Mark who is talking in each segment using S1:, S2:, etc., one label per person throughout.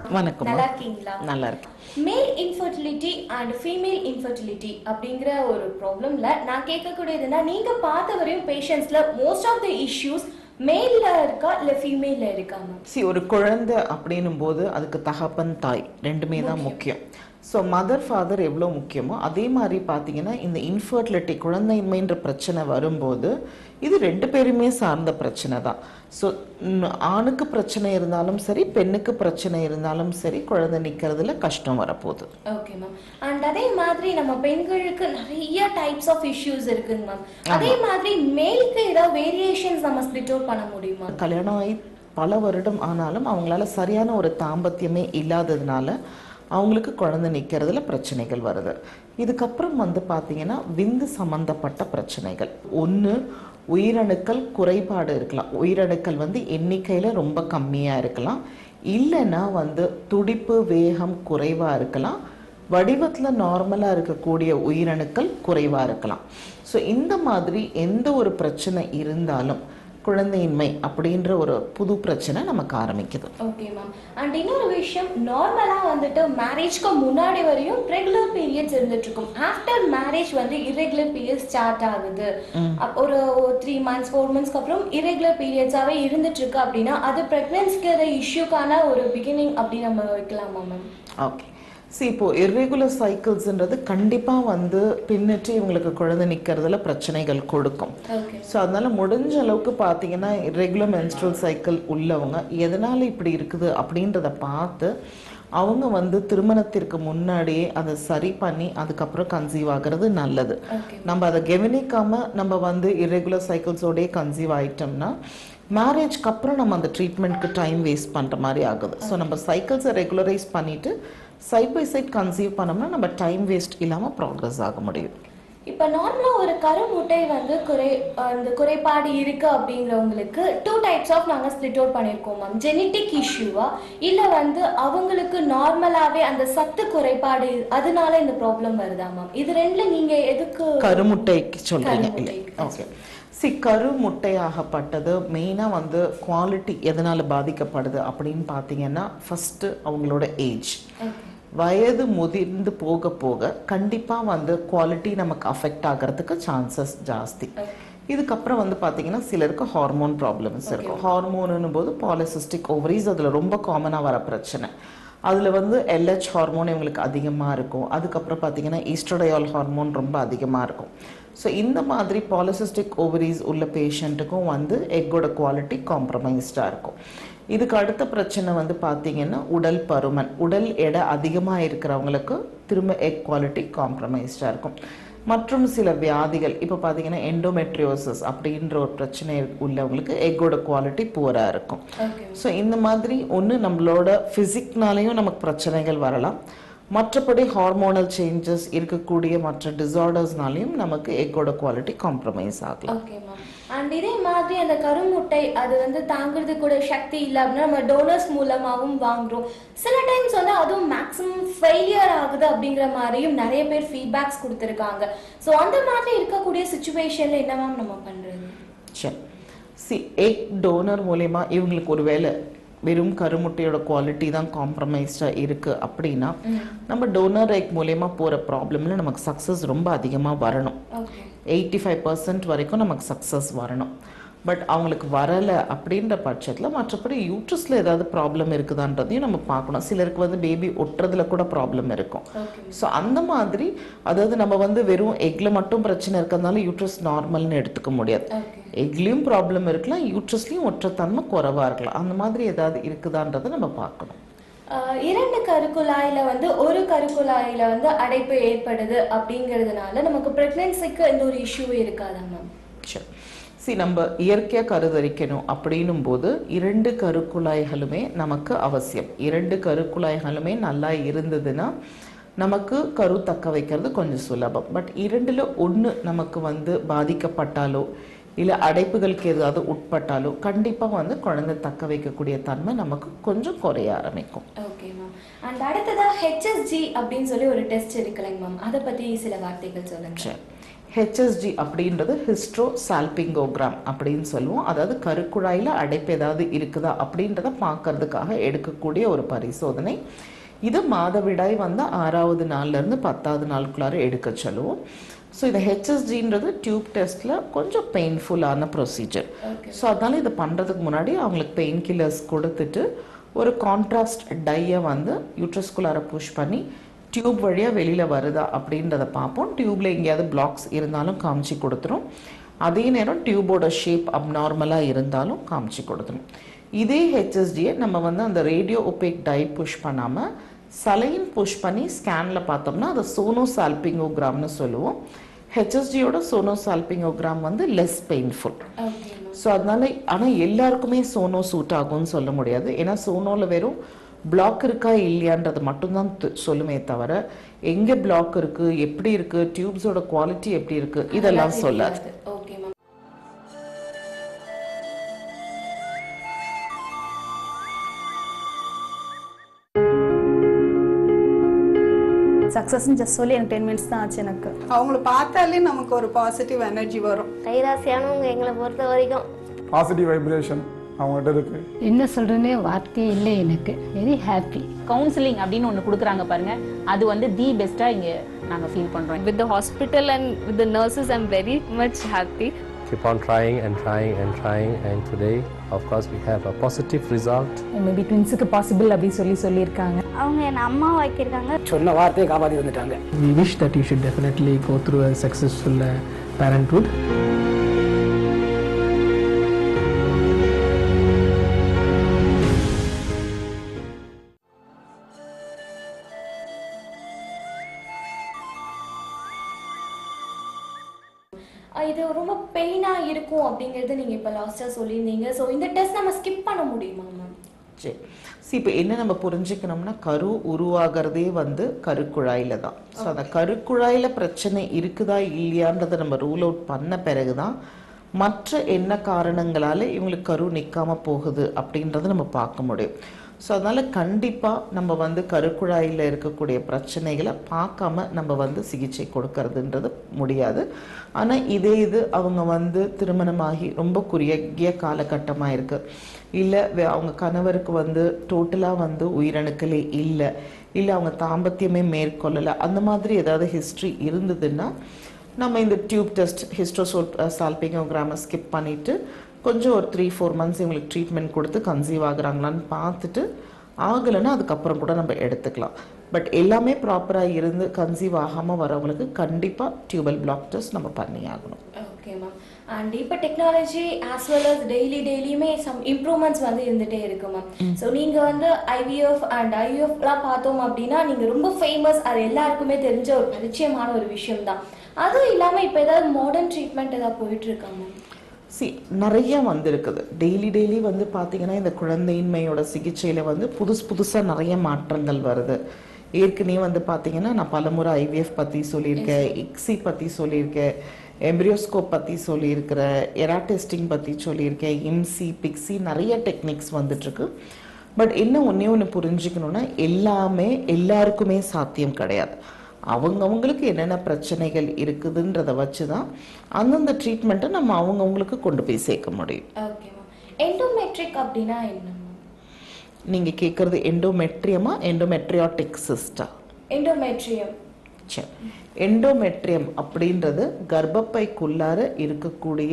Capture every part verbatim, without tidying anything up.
S1: வணக்கம்.
S2: நல்லா இருக்கீங்களா?
S1: நல்லா இருக்கேன்.
S2: மேல் இன்ஃபர்டிலிட்டி அண்ட் ஃபீமேல் இன்ஃபர்டிலிட்டி அப்படிங்கிற ஒரு ப்ராப்ளம்ல நான் கேட்கக்கூடியதுன்னா, நீங்க பார்த்த வரையும் பேஷண்ட்ஸ்ல மோஸ்ட் ஆஃப் த இஷ்யூஸ் மேல்ல இருக்கா இல்ல ஃபீமேல்ல இருக்கா மேம்?
S1: சி ஒரு குழந்தை அப்படின்னும் போது அதுக்கு தகப்பன் தாய் ரெண்டுமே தான் முக்கியம். ஸோ மதர் ஃபாதர் எவ்வளோ முக்கியமோ அதே மாதிரி பார்த்தீங்கன்னா இந்த இன்ஃபர்டிலிட்டி குழந்தையின்மைன்ற பிரச்சனை வரும்போது இது ரெண்டு பேருமே சார்ந்த பிரச்சனை தான். ஸோ ஆணுக்கு பிரச்சனை இருந்தாலும் சரி பெண்ணுக்கு பிரச்சனை இருந்தாலும் சரி குழந்தை நிற்கிறதுல கஷ்டம் வரப்போகுது.
S2: Okay ma'am. அண்ட் அதே மாதிரி நம்ம பெண்களுக்கு நிறைய டைப்ஸ் ஆஃப் இஷ்யூஸ் இருக்குங்க மேம். அதே மாதிரி மேலுக்கு ஏதாவது வேரியேஷன்ஸ் நம்ம ஸ்பிளிட் அவுட் பண்ண முடியுமா?
S1: கல்யாணம் ஆகி பல வருடம் ஆனாலும் அவங்களால சரியான ஒரு தாம்பத்தியமே இல்லாததுனால அவங்களுக்கு குழந்தை நிற்கிறதுல பிரச்சனைகள் வருது. இதுக்கப்புறம் வந்து பார்த்தீங்கன்னா விந்து சம்மந்தப்பட்ட பிரச்சனைகள். ஒன்று உயிரணுக்கள் குறைபாடு இருக்கலாம். உயிரணுக்கள் வந்து எண்ணிக்கையில் ரொம்ப கம்மியாக இருக்கலாம். இல்லைன்னா வந்து துடிப்பு வேகம் குறைவாக இருக்கலாம். வடிவத்தில் நார்மலாக இருக்கக்கூடிய உயிரணுக்கள் குறைவாக இருக்கலாம். ஸோ இந்த மாதிரி எந்த ஒரு பிரச்சனை இருந்தாலும் குழந்தையின்மை அப்படின்ற ஒரு புது பிரச்சனை நமக்கு ஆரம்பிக்குது.
S2: Okay ma'am. அண்ட் இன்னொரு விஷயம், நார்மலா வந்துட்டு மேரேஜ்க்கு முன்னாடி வரையும் ரெகுலர் பீரியட்ஸ் இருந்துட்டு இருக்கும். ஆஃப்டர் மேரேஜ் வந்து இரெகுலர் பீரியட் ஸ்டார்ட் ஆகுது. ஒரு த்ரீ மந்த்ஸ் ஃபோர் மந்த்ஸ்க்கு அப்புறம் இரெகுலர் பீரியட்ஸாவே இருந்துட்டு இருக்கு அப்படின்னா அது பிரெக்னன்சிக்கு இஷ்யூக்கான ஒரு பிகினிங் அப்படி நம்ம வைக்கலாமா மேம்?
S1: ஓகே. சி இப்போ இர்ரெகுலர் சைக்கிள்ஸ்ன்றது கண்டிப்பாக வந்து பின்னிட்டு இவங்களுக்கு குழந்தை நிற்கிறதுல பிரச்சனைகள் கொடுக்கும். ஸோ அதனால முடிஞ்ச அளவுக்கு பார்த்தீங்கன்னா இர்ரெகுலர் மென்ஸ்ட்ரல் சைக்கிள் உள்ளவங்க எதனால இப்படி இருக்குது அப்படின்றத பார்த்து அவங்க வந்து திருமணத்திற்கு முன்னாடியே அதை சரி பண்ணி அதுக்கப்புறம் கன்சீவ் ஆகிறது நல்லது. நம்ம அதை கவனிக்காம நம்ம வந்து இர்ரெகுலர் சைக்கிள்ஸோடய கன்சீவ் ஆகிட்டோம்னா மேரேஜ்க்கு அப்புறம் நம்ம அந்த ட்ரீட்மெண்ட்க்கு டைம் வேஸ்ட் பண்ணுற மாதிரி ஆகுது. ஸோ நம்ம சைக்கிள்ஸை ரெகுலரைஸ் பண்ணிவிட்டு சைட் பை சைட் கன்சீவ் பண்ணோம்னா நம்ம டைம் வேஸ்ட் இல்லாமல் ப்ராக்ரஸ் ஆக முடியும்.
S2: இப்போ நார்மலாக ஒரு கருமுட்டை வந்து குறை அந்த குறைபாடு இருக்குது அப்படிங்கிறவங்களுக்கு டூ டைப்ஸ் ஆஃப் நாங்கள் ஸ்பிளிட் அவுட் பண்ணியிருக்கோம் மேம். ஜெனட்டிக் இஷ்யூவா இல்லை வந்து அவங்களுக்கு நார்மலாகவே அந்த சத்து குறைபாடு அதனால இந்த ப்ராப்ளம் வருதா மேம்? இது ரெண்டில் நீங்கள் எதுக்கு
S1: கருமுட்டைக்கு சொல்கிறீங்க? இல்லை, ஓகே. சி கரு முட்டையாகப்பட்டது மெயினாக வந்து குவாலிட்டி எதனால் பாதிக்கப்படுது அப்படின்னு பார்த்தீங்கன்னா ஃபஸ்ட்டு அவங்களோட ஏஜ். வயது முதிர்ந்து போக போக கண்டிப்பாக வந்து குவாலிட்டி நமக்கு அஃபெக்ட் ஆகிறதுக்கு சான்சஸ் ஜாஸ்தி. இதுக்கப்புறம் வந்து பார்த்தீங்கன்னா சிலருக்கு ஹார்மோன் ப்ராப்ளம்ஸ் இருக்கும். ஹார்மோனுன்னு போது பாலிசிஸ்டிக் ஓவரிஸ் அதில் ரொம்ப காமனாக வர பிரச்சனை. அதில் வந்து எல்ஹெச் ஹார்மோன் இவங்களுக்கு அதிகமாக இருக்கும். அதுக்கப்புறம் பார்த்தீங்கன்னா ஈஸ்ட்ரடையால் ஹார்மோன் ரொம்ப அதிகமாக இருக்கும். ஸோ இந்த மாதிரி பாலிசிஸ்டிக் ஓவரிஸ் உள்ள பேஷண்ட்டுக்கும் வந்து எக்கோட குவாலிட்டி காம்ப்ரமைஸ்டாக இருக்கும். இதுக்கு அடுத்த பிரச்சனை வந்து பார்த்தீங்கன்னா உடல் பருமன். உடல் எடை அதிகமாக இருக்கிறவங்களுக்கு திரும்ப எக் குவாலிட்டி காம்ப்ரமைஸ்டாக இருக்கும். மற்றும் சில வியாதிகள் இப்போ பார்த்தீங்கன்னா எண்டோமெட்ரியோசிஸ் அப்படின்ற ஒரு பிரச்சனை உள்ளவங்களுக்கு எக்கோட குவாலிட்டி புவராக இருக்கும். ஸோ இந்த மாதிரி ஒன்று நம்மளோட ஃபிசிக்னாலேயும் நமக்கு பிரச்சனைகள் வரலாம். மற்றபடி ஹார்மோனல் சேஞ்சஸ் இருக்கக்கூடிய மற்ற டிசார்டர்ஸ்னாலையும் நமக்கு எக்கோட குவாலிட்டி காம்ப்ரமைஸ் ஆகலாம்.
S2: Okay ma'am. அண்ட் இதே மாதிரி அந்த கருமுட்டை அது வந்து தாங்கிறது கூட சக்தி இல்லை அப்படின்னா நம்ம டோனர்ஸ் மூலமாகவும் வாங்குறோம். சில டைம்ஸ் வந்து அதுவும் மேக்ஸிமம் ஃபெயிலியர் ஆகுது அப்படிங்கிற மாதிரியும் நிறைய பேர் ஃபீட்பேக்ஸ் கொடுத்துருக்காங்க. ஸோ அந்த மாதிரி இருக்கக்கூடிய சுச்சுவேஷனில் என்ன மேம் நம்ம பண்ணுறது?
S1: சரி, சி எக் டோனர் மூலமா இவங்களுக்கு ஒரு வேலை வெறும் கருமுட்டையோட குவாலிட்டி தான் காம்ப்ரமைஸ்டாக இருக்குது அப்படின்னா நம்ம டோனர் எக் மூலயமா போகிற ப்ராப்ளமில் நமக்கு சக்ஸஸ் ரொம்ப அதிகமாக வரணும். எயிட்டி ஃபைவ் பர்சன்ட் வரைக்கும் நமக்கு சக்ஸஸ் வரணும். பட் அவங்களுக்கு வரலை அப்படின்ற பட்சத்தில் மற்றபடி யூட்ரஸில் ஏதாவது ப்ராப்ளம் இருக்குதான்றதையும் நம்ம பார்க்கணும். சிலருக்கு வந்து பேபி ஒட்டுறதுல கூட ப்ராப்ளம் இருக்கும். ஸோ அந்த மாதிரி அதாவது நம்ம வந்து வெறும் எக்ல மட்டும் பிரச்சனை இருக்கிறதுனால யூட்ரஸ் நார்மல்னு எடுத்துக்க முடியாது. எக்லேயும் ப்ராப்ளம் இருக்கலாம், யூட்ரஸ்லையும் ஒற்றத்தன்மை குறைவாக இருக்கலாம். அந்த மாதிரி ஏதாவது இருக்குதான்றதை நம்ம பார்க்கணும்.
S2: இரண்டு கருக்குழாயில வந்து ஒரு கருக்குழாயில வந்து அடைப்பு ஏற்படுது அப்படிங்கிறதுனால நமக்கு பிரெக்னன்சிக்கு எந்த ஒரு இஷ்யூ இருக்காதா மேம்?
S1: சரி, சி நம்ம இயற்கையாக கருதரிக்கணும் அப்படின்னும் போது இரண்டு கருக்குழாய்களுமே நமக்கு அவசியம். இரண்டு கருக்குழாய்களுமே நல்லா இருந்ததுன்னா நமக்கு கரு தக்க வைக்கிறது கொஞ்சம் சுலபம். பட் இரண்டில் ஒன்று நமக்கு வந்து பாதிக்கப்பட்டாலோ இல்லை அடைப்புகளுக்கு ஏதாவது உட்பட்டாலோ கண்டிப்பாக வந்து குழந்தை தக்க வைக்கக்கூடிய தன்மை நமக்கு கொஞ்சம் குறைய ஆரம்பிக்கும்.
S2: Okay ma'am. அண்ட் அடுத்ததாக ஹெச்எஸ்ஜி அப்படின்னு சொல்லி ஒரு டெஸ்ட் இருக்குல்லைங்க மேம், அதை பற்றி சில வார்த்தைகள் சொல்லுங்க.
S1: ஹெச்எஸ்ஜி அப்படின்றது ஹிஸ்ட்ரோ சால்பிங்கோகிராம் அப்படின்னு சொல்லுவோம். அதாவது கருக்குழாயில் அடைப்பு ஏதாவது இருக்குதா அப்படின்றத பார்க்கறதுக்காக எடுக்கக்கூடிய ஒரு பரிசோதனை. இது மாதவிடாய் வந்து ஆறாவது நாள்லேருந்து பத்தாவது நாளுக்குள்ளார எடுக்க சொல்லுவோம். ஸோ இந்த ஹெச்எஸ்ஜின்றது டியூப் டெஸ்ட்டில் கொஞ்சம் பெயின்ஃபுல்லான ப்ரொசீஜர். ஸோ அதனால் இதை பண்ணுறதுக்கு முன்னாடி அவங்களுக்கு பெயின் கில்லர்ஸ் கொடுத்துட்டு ஒரு கான்ட்ராஸ்ட் டையை வந்து யூட்ரஸ்குள்ளார புஷ் பண்ணி டியூப் வழியாக வெளியில் வருதா அப்படின்றத பார்ப்போம். டியூப்பில் எங்கேயாவது பிளாக்ஸ் இருந்தாலும் காமிச்சு கொடுத்துரும். அதே நேரம் டியூபோட ஷேப் அப்நார்மலாக இருந்தாலும் காமிச்சு கொடுத்துரும். இதே ஹெச்எஸ்டியை நம்ம வந்து அந்த ரேடியோ ஒபேக் டை புஷ் பண்ணாமல் சலைன் புஷ் பண்ணி ஸ்கேனில் பார்த்தோம்னா அதை சோனோசால்பிங்கோகிராம்னு சொல்லுவோம். ஹெச்எஸ்டியோட சோனோசால்பிங்கோகிராம் வந்து லெஸ் பெயின்ஃபுல். ஸோ அதனால ஆனால் எல்லாருக்குமே சோனோ சூட் ஆகும்னு சொல்ல முடியாது. ஏன்னா சோனோவில் வெறும் பிளாக் இருக்கா இல்லையான்றது மட்டும்தான் சொல்லுமே தவிர எங்கே பிளாக் இருக்குது, எப்படி இருக்குது, டியூப்ஸோட குவாலிட்டி எப்படி இருக்குது இதெல்லாம் சொல்லாது.
S3: சக்ஸஸ்ன்னு ஜஸ்ட் சொல்லி எனக்கு டென் மினிட்ஸ் தான் ஆச்சு. எனக்கு
S4: அவங்கள பார்த்தாலே நமக்கு ஒரு பாசிட்டிவ் எனர்ஜி வரும்.
S5: கைராசியானவங்க எங்களை பொறுத்த வரைக்கும்
S6: பாசிட்டிவ் வைப்ரேஷன் அவங்ககிட்ட இருக்கு.
S7: என்ன சொல்றேனே வார்த்தையே இல்லை. எனக்கு வெரி ஹாப்பி.
S8: கவுன்சிலிங் அப்படின்னு ஒன்று கொடுக்குறாங்க பாருங்க, அது வந்து தி பெஸ்ட்டாக இங்கே நாங்கள் ஃபீல் பண்ணுறோம்.
S9: With the hospital and with the nurses, I'm very much happy.
S10: Keep on trying and trying and trying, and today of course we have a positive result.
S3: Maybe ட்வின்ஸுக்கு பாசிபிள் அப்படி சொல்லி சொல்லியிருக்காங்க.
S5: அவங்க என் அம்மா வைக்கிறாங்க,
S11: சொன்ன வார்த்தையை காப்பாற்றி வந்துட்டாங்க.
S12: We wish that you should definitely go through a successful uh, parenthood.
S2: இது ரொம்ப பெயினாக இருக்கும் அப்படிங்கிறது நீங்கள் இப்போ லாஸ்ட்டாக சொல்லியிருந்தீங்க. ஸோ இந்த டெஸ்ட் நம்ம ஸ்கிப் பண்ண முடியுமா மேம்?
S1: சரி, சரி, இப்போ என்ன நம்ம புரிஞ்சுக்கணும்னா கரு உருவாகிறதே வந்து கருக்குழாயில் தான். ஸோ அந்த கருக்குழாயில் பிரச்சனை இருக்குதா இல்லையான்றதை நம்ம ரூல் அவுட் பண்ண பிறகு தான் மற்ற என்ன காரணங்களால் இவங்களுக்கு கரு நிற்காமல் போகுது அப்படின்றத நம்ம பார்க்க முடியும். ஸோ அதனால் கண்டிப்பாக நம்ம வந்து கருக்குழாயில் இருக்கக்கூடிய பிரச்சனைகளை பார்க்காம நம்ம வந்து சிகிச்சை கொடுக்கறதுன்றது முடியாது. ஆனால் இதே இது அவங்க வந்து திருமணமாகி ரொம்ப குறுகிய காலகட்டமாக இருக்குது, இல்லை அவங்க கணவருக்கு வந்து டோட்டலாக வந்து உயிரணுக்களே இல்லை, இல்லை அவங்க தாம்பத்தியமே மேற்கொள்ளலை, அந்த மாதிரி ஏதாவது ஹிஸ்ட்ரி இருந்ததுன்னா நம்ம இந்த டியூப் டெஸ்ட் ஹிஸ்டோசோல் சால்பிங்கோகிராமை ஸ்கிப் பண்ணிவிட்டு கொஞ்சம் ஒரு த்ரீ ஃபோர் மந்த்ஸ் இவங்களுக்கு ட்ரீட்மெண்ட் கொடுத்து கன்சீவ் ஆகுறாங்களான்னு பார்த்துட்டு ஆகலைன்னா அதுக்கப்புறம் கூட நம்ம எடுத்துக்கலாம். பட் எல்லாமே ப்ராப்பராக இருந்து கன்சீவ் ஆகாமல் வரவங்களுக்கு கண்டிப்பாக டியூபல் பிளாக் டெஸ்ட் நம்ம பண்ணி ஆகணும்.
S2: Okay ma'am. அண்ட் இப்போ technology as well as daily டெய்லியுமே சம் இம்ப்ரூவ்மெண்ட்ஸ் வந்து இருந்துகிட்டே இருக்கு மேம். ஸோ நீங்கள் வந்து ஐவிஎஃப் அண்ட் ஐவிஎஃப்லாம் பார்த்தோம் அப்படின்னா நீங்கள் ரொம்ப ஃபேமஸ், அது எல்லாருக்குமே தெரிஞ்ச ஒரு பரிச்சயமான ஒரு விஷயம் தான். அதுவும் இல்லாமல் இப்போ ஏதாவது மாடர்ன் ட்ரீட்மெண்ட் ஏதாவது போயிட்டுருக்காங்க?
S1: சி நிறைய வந்திருக்குது. டெய்லி டெய்லி வந்து பார்த்திங்கன்னா இந்த குழந்தையின்மையோட சிகிச்சையில் வந்து புதுசு புதுசாக நிறைய மாற்றங்கள் வருது. ஏற்கனவே வந்து பார்த்திங்கன்னா நான் பலமுறை ஐவிஎஃப் பற்றி சொல்லியிருக்கேன், இக்ஸி பற்றி சொல்லியிருக்கேன், எம்ப்ரியோஸ்கோப் பற்றி சொல்லியிருக்கிறேன், எரா டெஸ்டிங் பற்றி சொல்லியிருக்கேன், இம்சி பிக்ஸி நிறைய டெக்னிக்ஸ் வந்துட்டுருக்கு. பட் என்ன ஒன்றே ஒன்று புரிஞ்சுக்கணுன்னா எல்லாமே எல்லாருக்குமே சாத்தியம் கிடையாது. அவங்கவுங்களுக்கு என்னென்ன பிரச்சனைகள் இருக்குதுன்றதை வச்சு தான் அந்தந்த ட்ரீட்மெண்ட்டை நம்ம அவங்கவுங்களுக்கு கொண்டு போய் சேர்க்க முடியும்.
S2: Okay ma'am. எண்டோமெட்ரிக் அப்படின்னா என்ன?
S1: நீங்கள் கேட்குறது எண்டோமெட்ரியமா எண்டோமெட்ரியாட்டிக் சிஸ்டா?
S2: எண்டோமெட்ரியம்.
S1: சரி, எண்டோமெட்ரியம் அப்படின்றது கர்ப்பப்பைக்குள்ளார இருக்கக்கூடிய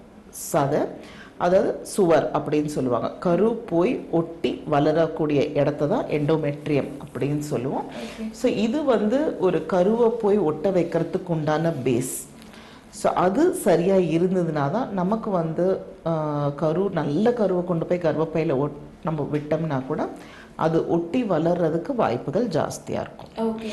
S1: சதை, அதாவது சுவர் அப்படின்னு சொல்லுவாங்க. கரு போய் ஒட்டி வளரக்கூடிய இடத்த தான் எண்டோமெட்ரியம் அப்படின்னு சொல்லுவோம். ஸோ இது வந்து ஒரு கருவை போய் ஒட்ட வைக்கிறதுக்கு உண்டான பேஸ். ஸோ அது சரியாக இருந்ததுனா தான் நமக்கு வந்து கரு நல்ல கருவை கொண்டு போய் கர்ப்பப்பையில் ஒட் நம்ம விட்டோம்னா கூட அது ஒட்டி வளர்றதுக்கு வாய்ப்புகள் ஜாஸ்தியாக இருக்கும்.
S2: ஓகே.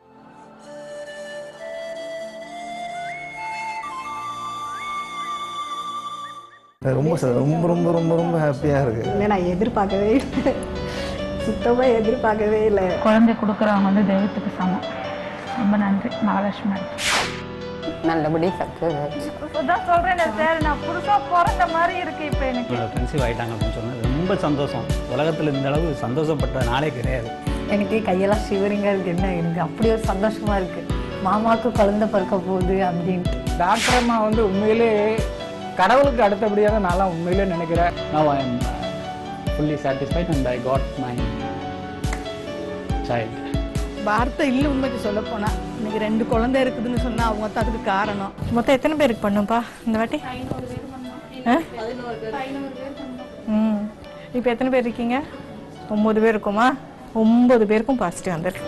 S6: ரொம்ப ரொம்ப ரொம்ப ரொம்ப ரொம்ப ஹாப்பியாக இருக்குது.
S3: இல்லை நான் எதிர்பார்க்கவே இல்லை, சுத்தமாக எதிர்பார்க்கவே இல்லை.
S7: குழந்தை கொடுக்குறவங்க வந்து தெய்வத்துக்கு சமம். ரொம்ப நன்றி மகாலட்சுமி.
S11: நல்லபடி சக்ஸஸ்.
S7: தான் சொல்கிறேன் சார், நான் புதுசாக பிறந்த மாதிரி இருக்குது இப்போ எனக்கு.
S13: கன்சீவ் ஆகிட்டாங்க அப்படின்னு சொன்னால் ரொம்ப சந்தோஷம். உலகத்தில் இந்த அளவு சந்தோஷப்பட்ட நாளே கிடையாது.
S3: எனக்கு கையெல்லாம் ஷிவரிங்காக இருக்குது. என்ன எனக்கு அப்படி ஒரு சந்தோஷமாக இருக்குது. மாமாவுக்கு குழந்தை பிறக்க போகுது அப்படின்ட்டு.
S12: டாக்டர் அம்மா வந்து உண்மையிலே கடவுளுக்கு அடுத்தபடியாக நான் உண்மையிலே நினைக்கிறேன்.
S13: Now I am fully satisfied and I got my child.
S3: வார்த்தை இல்லை உண்மைக்கு சொல்ல போனா இன்னைக்கு ரெண்டு குழந்தை இருக்குதுன்னு சொன்னா அவங்க தான் அதுக்கு காரணம். மொத்தம் எத்தனை பேருக்கு பண்ணும்பா இந்த வாட்டி? ம் இப்போ எத்தனை பேர் இருக்கீங்க? ஒன்பது பேர் இருக்குமா? ஒன்பது பேருக்கும் பாசிட்டிவ் வந்துருக்கு.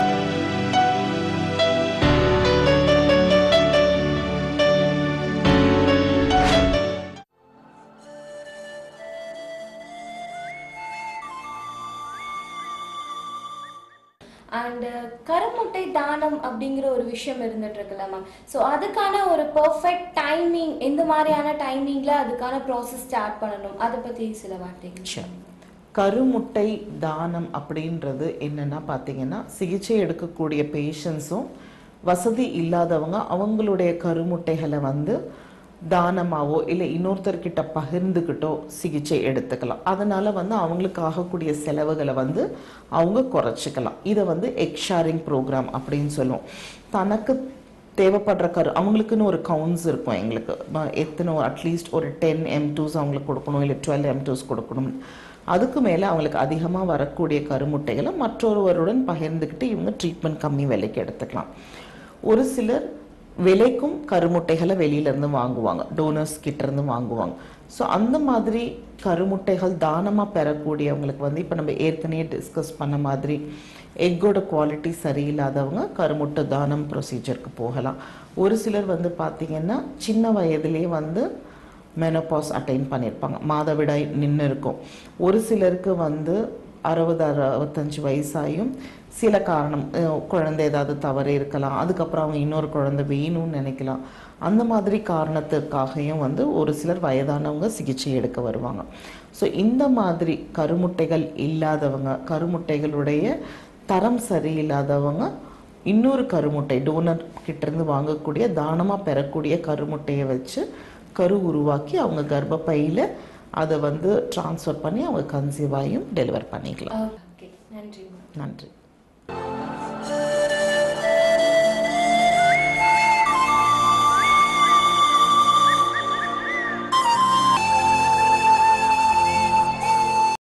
S2: அண்ட் கருமுட்டை தானம் அப்படிங்கிற ஒரு விஷயம் இருந்துட்டு இருக்குல்ல மேம். ஸோ அதுக்கான ஒரு பர்ஃபெக்ட் டைமிங், எந்த மாதிரியான டைமிங்ல அதுக்கான ப்ராசஸ் ஸ்டார்ட் பண்ணணும், அதை பத்தி சில வார்த்தைகள்.
S1: கருமுட்டை தானம் அப்படின்றது என்னன்னா பார்த்தீங்கன்னா, சிகிச்சை எடுக்கக்கூடிய பேஷண்ட்ஸும் வசதி இல்லாதவங்க அவங்களுடைய கருமுட்டைகளை வந்து தானமாவோ இல்லை இன்னொருத்தர்கிட்ட பகிர்ந்துக்கிட்டோ சிகிச்சை எடுத்துக்கலாம். அதனால் வந்து அவங்களுக்கு ஆகக்கூடிய செலவுகளை வந்து அவங்க குறைச்சிக்கலாம். இதை வந்து எக் ஷேரிங் ப்ரோக்ராம் அப்படின்னு சொல்லுவோம். தனக்கு தேவைப்படுற கரு அவங்களுக்குன்னு ஒரு கவுண்ட்ஸ் இருக்கும். எங்களுக்கு எத்தனை அட்லீஸ்ட் ஒரு டென் எம் டூஸ் அவங்களுக்கு கொடுக்கணும், இல்லை டுவெல் எம் டூஸ் கொடுக்கணும். அதுக்கு மேலே அவங்களுக்கு அதிகமாக வரக்கூடிய கருமுட்டைகளை மற்றொருவருடன் பகிர்ந்துக்கிட்டு இவங்க ட்ரீட்மெண்ட் கம்மி விலைக்கு எடுத்துக்கலாம். ஒரு சிலர் விலைக்கும் கருமுட்டைகளை வெளியிலேருந்து வாங்குவாங்க, டோனர்ஸ் கிட்டேருந்து வாங்குவாங்க. ஸோ அந்த மாதிரி கருமுட்டைகள் தானமாக பெறக்கூடியவங்களுக்கு வந்து இப்போ நம்ம ஏற்கனவே டிஸ்கஸ் பண்ண மாதிரி எக்கோட குவாலிட்டி சரியில்லாதவங்க கருமுட்டை தானம் ப்ரொசீஜருக்கு போகலாம். ஒரு சிலர் வந்து பார்த்திங்கன்னா சின்ன வயதிலே வந்து மெனோபாஸ் அட்டைன் பண்ணியிருப்பாங்க, மாதவிடாய் நின்று இருக்கும். ஒரு சிலருக்கு வந்து அறுபது அறுபத்தஞ்சு வயசாயும் சில காரணம் குழந்தை ஏதாவது தவறு இருக்கலாம், அதுக்கப்புறம் அவங்க இன்னொரு குழந்தை வேணும்னு நினைக்கலாம். அந்த மாதிரி காரணத்துக்காகவும் வந்து ஒரு சிலர் வயதானவங்க சிகிச்சை எடுக்க வருவாங்க. ஸோ இந்த மாதிரி கருமுட்டைகள் இல்லாதவங்க, கருமுட்டைகளுடைய தரம் சரியில்லாதவங்க இன்னொரு கருமுட்டை டோனர் கிட்டேருந்து வாங்கக்கூடிய தானமாக பெறக்கூடிய கருமுட்டையை வச்சு கரு உருவாக்கி அவங்க கர்ப்பப்பையில் அதை வந்து ட்ரான்ஸ்ஃபர் பண்ணி அவங்க கன்சீவ் ஆகியும் டெலிவர் பண்ணிக்கலாம்.
S2: ஓகே, நன்றி
S1: நன்றி.